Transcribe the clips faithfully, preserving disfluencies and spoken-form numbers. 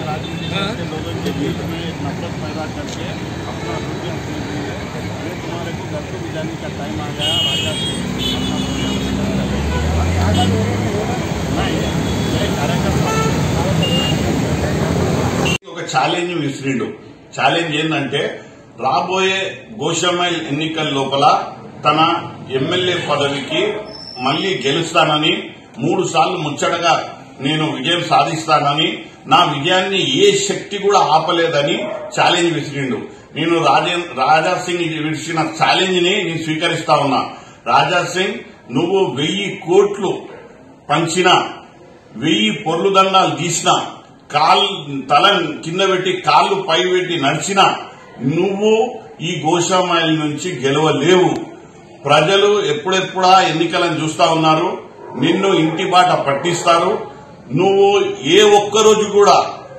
राजनीति के लोगों के बीच में नफरत पैदा करके अपना रुपया ये तुम्हारे को घर को भी जाने का टाइम आ गया राजा ఒక ఛాలెంజ్ విసిరిండు. ఛాలెంజ్ ఏంటంటే రాబోయే గోషామైల్ ఎన్నికల లోపల తన ఎమ్మెల్యే పదవికి మళ్లీ గెలుస్తానని, మూడు సార్లు ముచ్చటగా నేను విజయం సాధిస్తానని, నా విజయాన్ని ఏ శక్తి కూడా ఆపలేదని ఛాలెంజ్ విసిరిండు. నేను రాజా సింగ్ విడిచిన ఛాలెంజ్ ని నేను స్వీకరిస్తా ఉన్నా. రాజా సింగ్, నువ్వు వెయ్యి కోట్లు పంచినా, వెయ్యి పొర్లు దండాలు తీసినా, కాళ్ళు తల కింద పెట్టి కాళ్ళు పై పెట్టి నడిచినా నువ్వు ఈ గోషామైల్ నుంచి గెలవలేవు. ప్రజలు ఎప్పుడెప్పుడా ఎన్నికలను చూస్తా ఉన్నారు. నిన్ను ఇంటి బాట పట్టిస్తారు. నువ్వు ఏ ఒక్కరోజు కూడా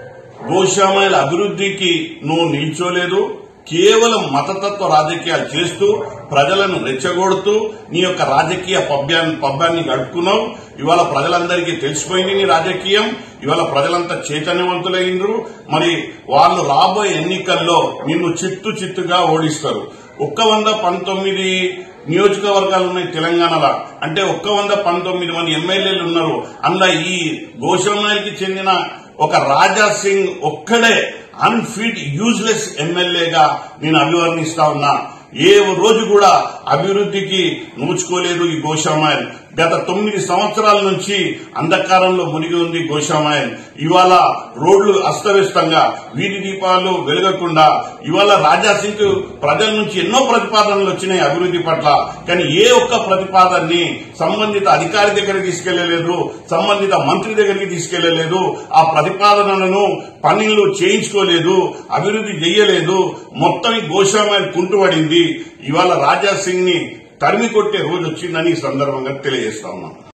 గోషామైల్ అభివృద్ధికి నువ్వు నిల్చోలేదు. కేవలం మతతత్వ రాజకీయాలు చేస్తూ ప్రజలను రెచ్చగొడుతూ నీ యొక్క రాజకీయ పబ్బాన్ని పబ్బాన్ని గడుపుకున్నావు. ఇవాళ ప్రజలందరికీ తెలిసిపోయింది నీ రాజకీయం. ఇవాళ ప్రజలంతా చైతన్యవంతులైండ్రు. మరి వాళ్ళు రాబోయే ఎన్నికల్లో నిన్ను చిత్తు చిత్తుగా ఓడిస్తారు. ఒక్క వంద పంతొమ్మిది నియోజకవర్గాలు ఉన్నాయి తెలంగాణలో. అంటే ఒక్క వంద పంతొమ్మిది మంది ఎమ్మెల్యేలు ఉన్నారు. అందులో ఈ గోషామైల్కి చెందిన ఒక రాజా సింగ్ ఒక్కడే అన్ఫిట్ యూజ్లెస్ ఎమ్మెల్యేగా నేను అభివర్ణిస్తా ఉన్నా. ఏ రోజు కూడా అభివృద్ధికి నోచుకోలేదు ఈ గోషామైల్. గత తొమ్మిది సంవత్సరాల నుంచి అంధకారంలో మునిగి ఉంది గోషామైల్. ఇవాళ రోడ్లు అస్తవ్యస్తంగా, వీధి దీపాలు వెలగకుండా, ఇవాళ రాజా సింగ్ ప్రజల నుంచి ఎన్నో ప్రతిపాదనలు వచ్చినాయి అభివృద్ది పట్ల. కానీ ఏ ఒక్క ప్రతిపాదనని సంబంధిత అధికారి దగ్గరికి తీసుకెళ్లలేదు, సంబంధిత మంత్రి దగ్గరికి తీసుకెళ్లలేదు. ఆ ప్రతిపాదనలను పనులు చేయించుకోలేదు, అభివృద్ది చేయలేదు. మొత్తం ఈ గోషామైల్ కుంటుపడింది. ఇవాళ రాజా సింగ్ ని తరిమి కొట్టే రోజు వచ్చిందని ఈ సందర్భంగా తెలియజేస్తా ఉన్నాం.